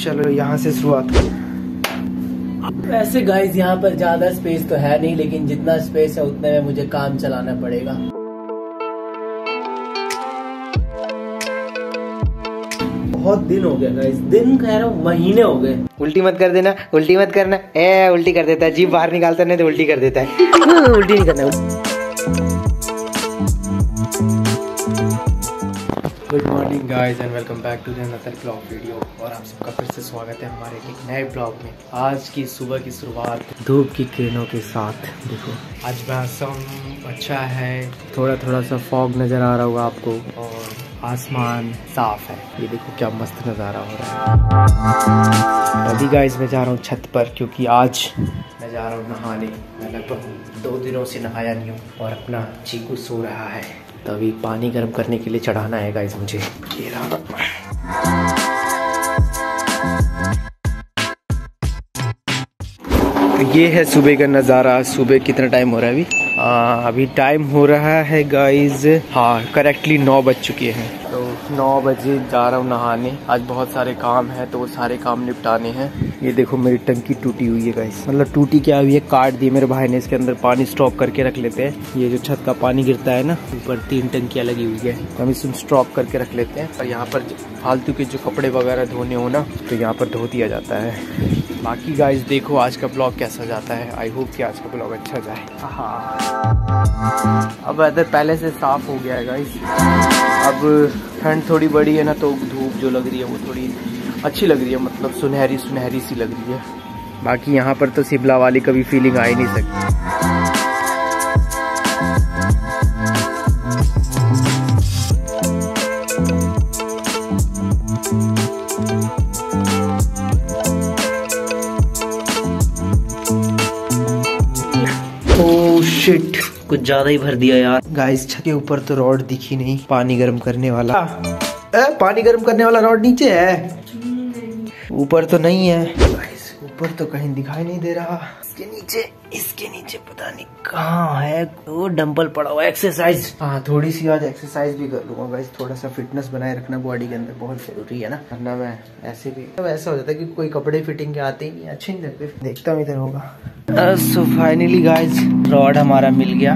चलो यहाँ से शुरुआत। वैसे गाइस यहाँ पर ज्यादा स्पेस तो है नहीं, लेकिन जितना स्पेस है उतने में मुझे काम चलाना पड़ेगा। बहुत दिन हो गया गाइस, दिन कह रहा हूँ महीने हो गए। उल्टी मत कर देना, उल्टी मत करना। उल्टी कर देता है, जीभ बाहर निकालता नहीं तो उल्टी कर देता है। उल्टी नहीं करना। Good morning guys and welcome back to another blog video. और आप सबका फिर से स्वागत है हमारे एक नए ब्लॉग में। आज की सुबह की शुरुआत धूप की किरणों के साथ। देखो आज मौसम अच्छा है, थोड़ा थोड़ा सा फॉग नज़र आ रहा होगा आपको और आसमान साफ है। ये देखो क्या मस्त नज़ारा हो रहा है। अभी गाइस मैं जा रहा हूँ छत पर, क्योंकि आज मैं जा रहा हूँ नहाने। मैं लगभग 2 दिनों से नहाया नहीं हूँ और अपना चीकू सो रहा है, तभी पानी गर्म करने के लिए चढ़ाना है गाइस मुझे। ये रहा। तो ये है सुबह का नज़ारा। सुबह कितना टाइम हो रहा है अभी टाइम हो रहा है गाइस, हाँ करेक्टली 9 बज चुके हैं। तो 9 बजे जा रहा हूँ नहाने। आज बहुत सारे काम है तो वो सारे काम निपटाने हैं। ये देखो मेरी टंकी टूटी हुई है गाइस, मतलब टूटी क्या हुई है, काट दी मेरे भाई ने। इसके अंदर पानी स्टॉक करके रख लेते हैं। ये जो छत का पानी गिरता है ना, ऊपर 3 टंकियाँ लगी हुई है, तो हम इसमें स्टॉक करके रख लेते हैं। और यहाँ पर फालतू के जो कपड़े वगैरह धोने हो ना, तो यहाँ पर धो दिया जाता है। बाकी गाइस देखो आज का ब्लॉग कैसा जाता है। आई होप कि आज का ब्लॉग अच्छा जाए। हाँ अब वेदर पहले से साफ हो गया है गाइस। अब ठंड थोड़ी बड़ी है ना, तो धूप जो लग रही है वो थोड़ी अच्छी लग रही है, मतलब सुनहरी सुनहरी सी लग रही है। बाकी यहाँ पर तो शिमला वाली कभी फीलिंग आ ही नहीं सकती। शिट, कुछ ज्यादा ही भर दिया यार। गाइस छत के ऊपर तो रॉड दिखी नहीं, पानी गर्म करने वाला। पानी गर्म करने वाला रॉड नीचे है, ऊपर तो नहीं है। गाइस ऊपर तो कहीं दिखाई नहीं दे रहा। इसके नीचे पता नहीं कहाँ है। वो डंबल पड़ा हुआ, एक्सरसाइज। हाँ थोड़ी सी आज एक्सरसाइज भी कर लूंगा गाइस। थोड़ा सा फिटनेस बनाए रखना बॉडी के अंदर बहुत जरूरी है ना, वरना मैं ऐसे भी तो ऐसा हो जाता है कि कोई कपड़े फिटिंग के आते ही नहीं, अच्छे नहीं लगते। देखता हूँ इधर होगा। सो फाइनली गाइस रॉड हमारा मिल गया।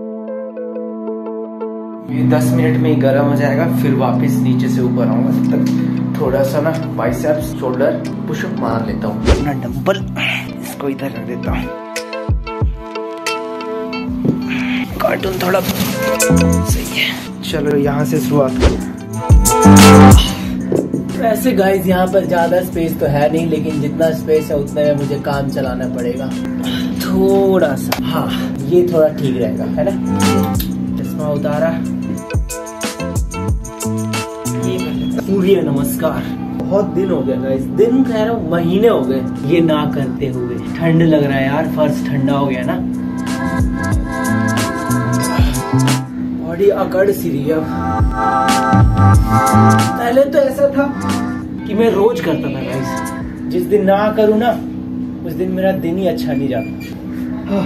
ये 10 मिनट में ही गर्म हो जाएगा, फिर वापस नीचे से ऊपर आऊंगा। तब तक थोड़ा सा ना बाइसेप्स शोल्डर पुशअप मार लेता हूँ। अपना डंबल इसको इधर रख देता हूँ। कार्टून थोड़ा सही है। चलो यहाँ से शुरुआत। वैसे गाइस यहाँ पर ज्यादा स्पेस तो है नहीं, लेकिन जितना स्पेस है उतने में मुझे काम चलाना पड़ेगा थोड़ा सा। हाँ ये थोड़ा ठीक रहेगा, है ना। चश्मा उतारा, सूर्य नमस्कार। बहुत दिन हो गया गाइस, दिन कह रहा हूँ महीने हो गए ये ना करते हुए। ठंड लग रहा है यार, फर्श ठंडा हो गया ना, बॉडी अकड़ सी रही है। पहले तो ऐसा था कि मैं रोज करता था गाइस, जिस दिन ना करूँ ना उस दिन मेरा दिन ही अच्छा नहीं जाता।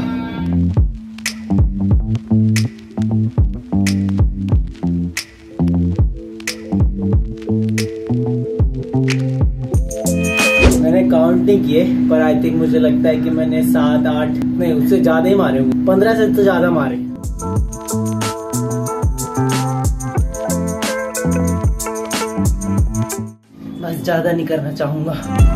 मैंने काउंट नहीं किए, पर आई थिंक मुझे लगता है कि मैंने 7, 8 नहीं उससे ज्यादा ही मारे होंगे। 15 से तो ज्यादा मारे। बस ज्यादा नहीं करना चाहूंगा।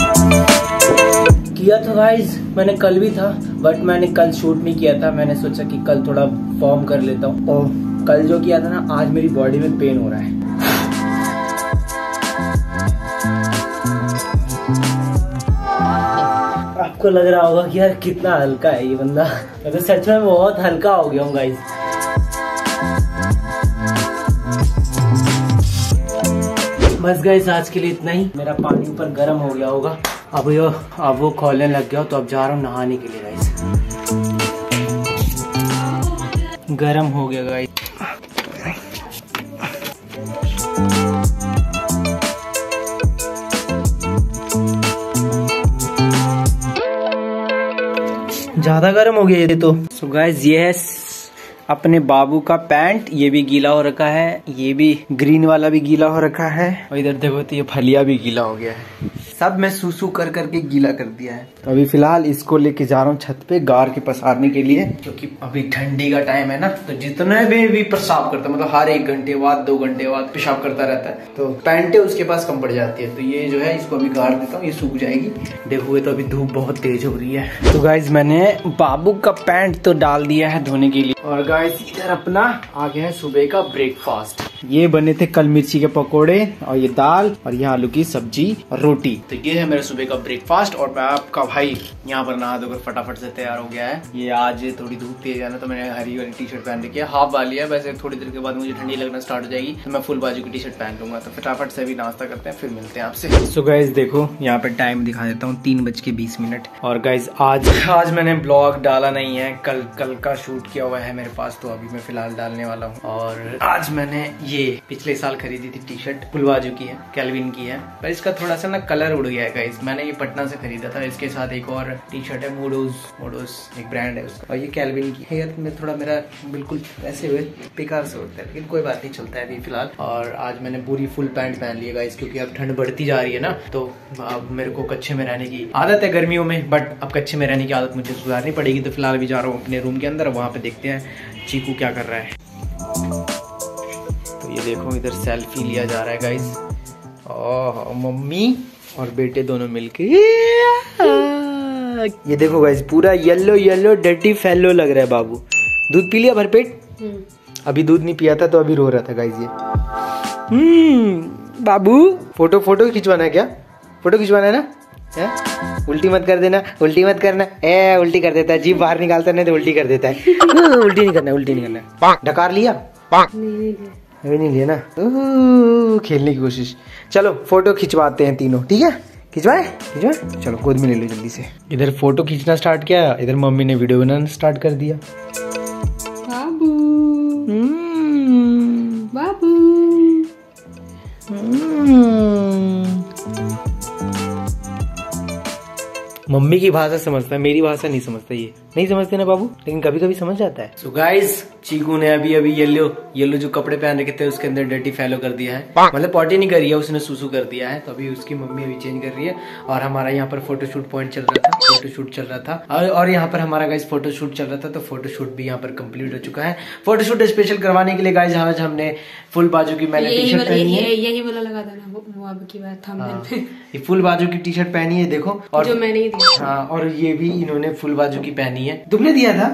किया तो गाइस मैंने कल भी था, बट मैंने कल शूट नहीं किया था। मैंने सोचा कि कल थोड़ा फॉर्म कर लेता हूँ। तो कल जो किया था ना, आज मेरी बॉडी में पेन हो रहा है। आपको लग रहा होगा कि यार कितना हल्का है ये बंदा, तो सच में बहुत हल्का हो गया हूँ गाइस। बस गाइस आज के लिए इतना ही। मेरा पानी ऊपर गर्म हो गया होगा, अब वो खोलने लग गया, तो अब जा रहा हूँ नहाने के लिए गाइस। गर्म हो गया गाइस। ज्यादा गर्म हो गया ये तो। सो गाइस ये है अपने बाबू का पैंट, ये भी गीला हो रखा है, ये भी ग्रीन वाला भी गीला हो रखा है, और इधर देखो तो ये फलिया भी गीला हो गया है। सब मैं सूसू कर करके गीला कर दिया है। तो अभी फिलहाल इसको लेके जा रहा हूँ छत पे गार के पसारने के लिए, क्योंकि अभी ठंडी का टाइम है ना, तो जितने भी पेशाब करता है, मतलब हर 1 घंटे बाद 2 घंटे बाद पेशाब करता रहता है, तो पैंटे उसके पास कम पड़ जाती है। तो ये जो है इसको अभी गाड़ देता हूँ, ये सूख जाएगी। देखो तो अभी धूप बहुत तेज हो रही है। तो गाइज मैंने बाबू का पैंट तो डाल दिया है धोने के लिए। और गाइज इधर अपना आ गया है सुबह का ब्रेकफास्ट। ये बने थे कल मिर्ची के पकोड़े, और ये दाल, और ये आलू की सब्जी और रोटी। तो ये है मेरा सुबह का ब्रेकफास्ट। और मैं आपका भाई यहाँ पर नहा धोकर फटाफट से तैयार हो गया है। ये आज थोड़ी धूप तेज है ना, तो मैंने हरी वाली टी शर्ट पहन रखी है, हाफ वाली है। वैसे थोड़ी देर के बाद मुझे ठंडी लगना स्टार्ट हो जाएगी, तो मैं फुल बाजू की टी शर्ट पहन लूंगा। तो फटाफट से भी नाश्ता करते हैं, फिर मिलते हैं आपसे। सो गाइज देखो यहाँ पे टाइम दिखा देता हूँ, 3:20। और गाइज आज मैंने ब्लॉग डाला नहीं है, कल का शूट किया हुआ है मेरे पास, तो अभी मैं फिलहाल डालने वाला हूँ। और आज मैंने ये पिछले साल खरीदी थी टी शर्ट, फुल बाजू की है, कैल्विन की है, पर इसका थोड़ा सा ना कलर उड़ गया है गाइस। मैंने ये पटना से खरीदा था। इसके साथ एक और टी शर्ट है, मोडोज एक ब्रांड है उसका, और ये कैल्विन की है। यार मैं थोड़ा मेरा बिल्कुल ऐसे हुए बेकार से होता है, लेकिन कोई बात नहीं, चलता है अभी फिलहाल। और आज मैंने पूरी फुल पैंट पहन ली है गाइस, क्योंकि अब ठंड बढ़ती जा रही है ना, तो अब मेरे को कच्छे में रहने की आदत है गर्मियों में, बट अब कच्छे में रहने की आदत मुझे सुधारनी पड़ेगी। तो फिलहाल भी जा रहा हूँ अपने रूम के अंदर, वहाँ पे देखते हैं चीकू क्या कर रहा है। तो ये देखो इधर सेल्फी लिया जा रहा है गाइस, ओह मम्मी और बेटे दोनों मिलके। ये देखो गाइस पूरा येलो डर्टी फेलो लग रहा है बाबू। दूध पी लिया भरपेट? अभी दूध नहीं पिया था, तो अभी रो रहा था गाइस ये। बाबू फोटो खिंचवाना है क्या? फोटो खिंचवाना है ना? है? उल्टी मत कर देना, उल्टी मत करना। उल्टी कर देता है, जीभ बाहर निकालता नहीं तो उल्टी कर देता है। उल्टी नहीं करना। डकार लिया? अभी नहीं लिया ना, खेलने की कोशिश। चलो फोटो खिंचवाते हैं तीनों, ठीक है? खिंचवाए? चलो गोद में ले लो जल्दी से। इधर फोटो खींचना स्टार्ट किया, इधर मम्मी ने वीडियो बनाना स्टार्ट कर दिया। बाबू बाबू मम्मी की भाषा समझता है, मेरी भाषा नहीं समझता। ये नहीं समझते ना बाबू, लेकिन कभी कभी समझ जाता है। सो गाइस चीकू ने अभी येलो जो कपड़े पहन रखे थे उसके अंदर डर्टी फैलो कर दिया है, मतलब पॉटी नहीं करी है, उसने सुसु कर दिया है। तो अभी उसकी मम्मी अभी चेंज कर रही है। और हमारा यहाँ पर फोटोशूट पॉइंट चल रहा था, फोटोशूट चल रहा था, और यहाँ पर हमारा गाइस फोटोशूट चल रहा था। तो फोटोशूट भी यहाँ पर कंप्लीट हो चुका है। फोटोशूट स्पेशल करवाने के लिए गाइस आज हमने फुल बाजू की मैंने टी शर्ट पहनी है, यही वाला लगा देना वो अब की बात थंबनेल पे। ये फुल बाजू की टी शर्ट पहनी है देखो, और जो मैंने दिया। हाँ, और ये भी इन्होंने फुल बाजू की पहनी है। तुमने दिया था?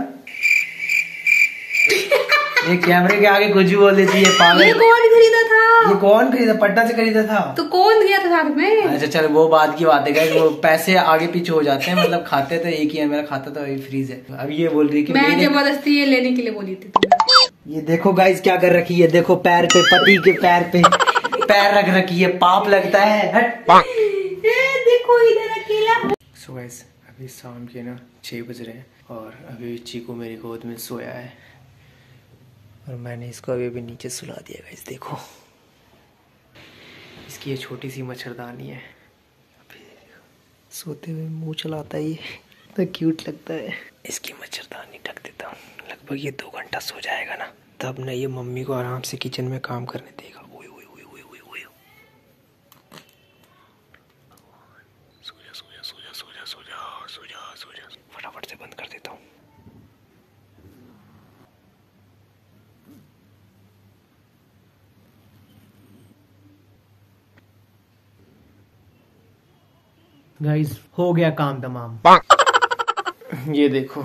ये कैमरे के आगे कुछ भी बोल देती है पागल। ये कौन खरीदा था? ये कौन खरीदा? पटना से खरीदा था। तो कौन गया था साथ में? अच्छा चल वो बात की बात है, वो पैसे आगे पीछे हो जाते हैं, मतलब खाते तो एक ही है, मेरा खाता तो अभी फ्रीज है। अब ये बोल रही कि मैं जबरदस्ती ये लेने के लिए बोली थी तुम्हें। ये देखो गाइस क्या कर रखी है, देखो पैर पे, पति के पैर पे पैर रख रखी है, पाप लगता है। हट देखो इधर अकेला। सो गाइस अभी शाम के ना 6 बज रहे हैं, और अभी चीकू मेरी गोद में सोया है, और मैंने इसको अभी नीचे सुला दिया गाइस। देखो इसकी ये छोटी सी मच्छरदानी है, अभी सोते हुए मुंह चलाता है, ये तो क्यूट लगता है। इसकी मच्छरदानी ढक देता हूँ, लगभग ये 2 घंटा सो जाएगा ना, तब ना ये मम्मी को आराम से किचन में काम करने देगा। फटाफट से बंद कर देता हूँ। गाइस हो गया काम तमाम। ये देखो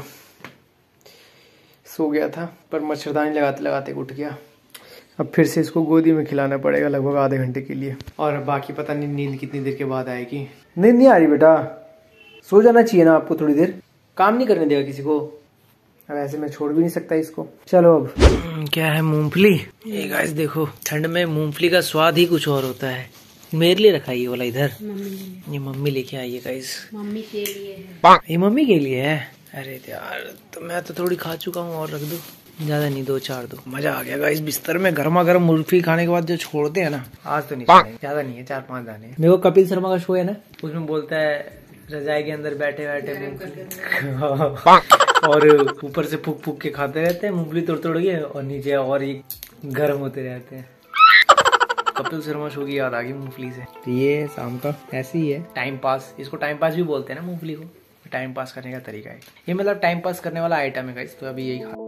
सो गया था, पर मच्छरदानी लगाते लगाते उठ गया। अब फिर से इसको गोदी में खिलाना पड़ेगा लगभग आधे घंटे के लिए, और बाकी पता नहीं नींद कितनी देर के बाद आएगी। नींद नहीं आ रही बेटा, सो जाना चाहिए ना आपको, थोड़ी देर काम नहीं करने देगा किसी को। अब ऐसे मैं छोड़ भी नहीं सकता इसको। चलो अब क्या है, मूंगफली। ये गाइस देखो ठंड में मूंगफली का स्वाद ही कुछ और होता है। मेरे लिए रखा ये वाला इधर, ये मम्मी लेके आई है गाइस। मम्मी के लिए है। ये मम्मी के लिए है? अरे यार तो मैं तो थोड़ी खा चुका हूँ, और रख दो, ज्यादा नहीं, 2-4 दो। मजा आ गया गाइस बिस्तर में गर्मा गर्म मूंगफली खाने के बाद जो छोड़ते हैं ना, आज तो नहीं, ज्यादा नहीं है, 4-5 दाने। मेरे को कपिल शर्मा का शो है ना, उसमें बोलता है रजाई के अंदर बैठे बैठे और ऊपर से फूक फूक के खाते रहते हैं मूंगफली तोड़ तोड़ के, और नीचे और ये गर्म होते रहते हैं। कपिल शर्मा शो की याद आ गई मूंगफली से। तो ये शाम का ऐसे ही है टाइम पास, इसको टाइम पास भी बोलते हैं ना मूंगफली को, टाइम पास करने का तरीका है ये, मतलब टाइम पास करने वाला आइटम है गाइस। तो अभी यही खा